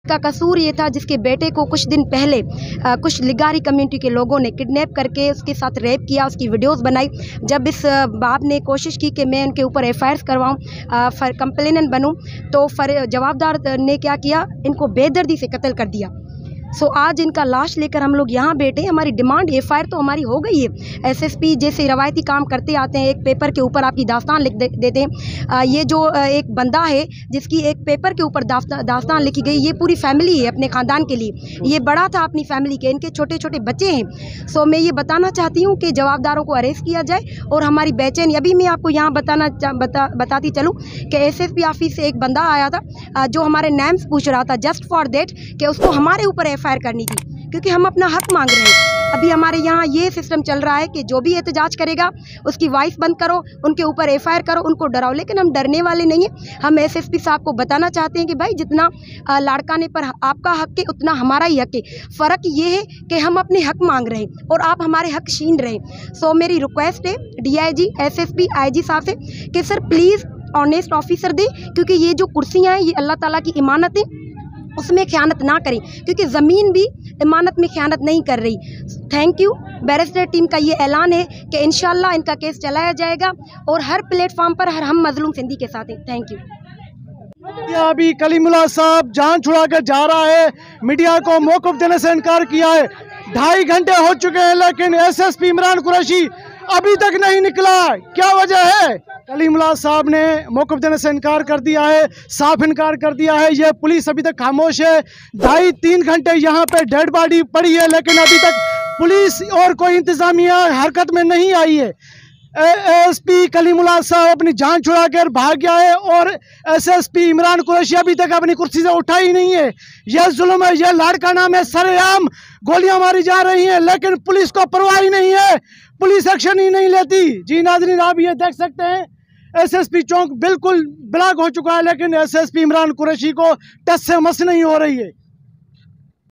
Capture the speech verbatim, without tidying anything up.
इसका कसूर ये था जिसके बेटे को कुछ दिन पहले आ, कुछ लिगारी कम्युनिटी के लोगों ने किडनैप करके उसके साथ रेप किया, उसकी वीडियोस बनाई। जब इस बाप ने कोशिश की कि मैं उनके ऊपर एफ आई आर करवाऊँ, कंप्लेनेंट बनूँ, तो फर जवाबदार ने क्या किया, इनको बेदर्दी से कत्ल कर दिया। सो so, आज इनका लाश लेकर हम लोग यहाँ बैठे। हमारी डिमांड एफ आई आर तो हमारी हो गई है। एस एस पी जैसे रवायती काम करते आते हैं, एक पेपर के ऊपर आपकी दास्तान लिख दे, देते हैं। आ, ये जो आ, एक बंदा है जिसकी एक पेपर के ऊपर दास्ता, दास्तान लिखी गई, ये पूरी फैमिली है अपने ख़ानदान के लिए। ये बड़ा था अपनी फैमिली के, इनके छोटे छोटे बच्चे हैं। सो so, मैं ये बताना चाहती हूँ कि जवाबदारों को अरेस्ट किया जाए और हमारी बेचैनी। अभी मैं आपको यहाँ बताना बता बताती चलूँ कि एस एस पी ऑफिस से एक बंदा आया था जो हमारे नेम्स पूछ रहा था, जस्ट फॉर देट कि उसको हमारे ऊपर एफ आई आर करनी थी, क्योंकि हम अपना हक मांग रहे हैं। अभी हमारे यहाँ ये सिस्टम चल रहा है कि जो भी एहतजाज करेगा उसकी वाइस बंद करो, उनके ऊपर एफ आई आर करो, उनको डराओ। लेकिन हम डरने वाले नहीं हैं। हम एस एस पी साहब को बताना चाहते हैं कि भाई जितना लाड़काने पर आपका हक है उतना हमारा ही हक है। फ़र्क ये है कि हम अपने हक मांग रहे हैं और आप हमारे हक छीन रहे हैं। सो मेरी रिक्वेस्ट है D I G, S S P, I G साहब से कि सर प्लीज़ ऑनेस्ट ऑफिसर दे, क्योंकि ये जो कुर्सियाँ हैं ये अल्लाह ताला की इमानत है, उसमें ख़यानत ना करें, क्योंकि ज़मीन भी इमानत में ख़यानत नहीं कर रही। Thank you. बैरिस्टर टीम का ये ऐलान है कि इंशाल्लाह इनका केस चलाया जाएगा और हर प्लेटफार्म पर हर हम मजलूम सिंधी के साथ हैं। Thank you. अभी कलीमुल्लाह साहब जान छुड़ा कर जा रहा है, मीडिया को मौक़िफ़ देने से इनकार किया है। ढाई घंटे हो चुके हैं लेकिन S S P Imran Qureshi अभी तक नहीं निकला। क्या वजह है? कलीमुल्लाह साहब ने मौक़िफ़ देने से इनकार कर दिया है, साफ इनकार कर दिया है। ये पुलिस अभी तक खामोश है। ढाई तीन घंटे यहाँ पे डेड बॉडी पड़ी है लेकिन अभी तक पुलिस और कोई इंतज़ामिया हरकत में नहीं आई है। एस पी कलीमुल्लाह साहब अपनी जान छुड़ा कर भाग गया है और S S P Imran Qureshi अभी तक अपनी कुर्सी से उठा ही नहीं है। यह जुल्म है, यह लाड़काना में सरेआम गोलियां मारी जा रही हैं लेकिन पुलिस को परवाह ही नहीं है, पुलिस एक्शन ही नहीं लेती। जी नाज़रीन, आप ये देख सकते हैं एस एस पी चौक बिल्कुल ब्लॉक हो चुका है लेकिन S S P Imran Qureshi को टस से मस नहीं हो रही है।